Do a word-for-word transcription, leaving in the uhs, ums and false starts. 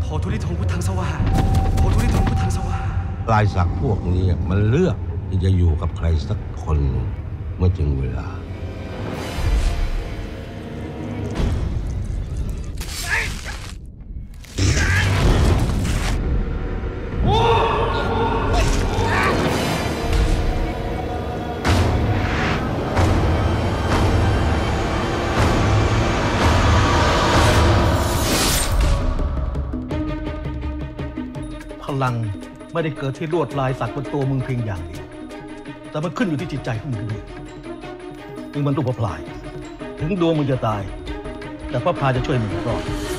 โทุลิทงพุทธังสวาโทุลิทงพุทธังสวาลายสักพวกนี้มันเลือกที่จะอยู่กับใครสักคนเมื่อถึงเวลาพลังไม่ได้เกิดที่ลวดลายสักบนตัวมึงเพียงอย่างเดียวแต่มันขึ้นอยู่ที่จิตใจของมึงด้วยมึงมันรูปพลายถึงดวงมึงจะตายแต่พระพาจะช่วยมึงรอด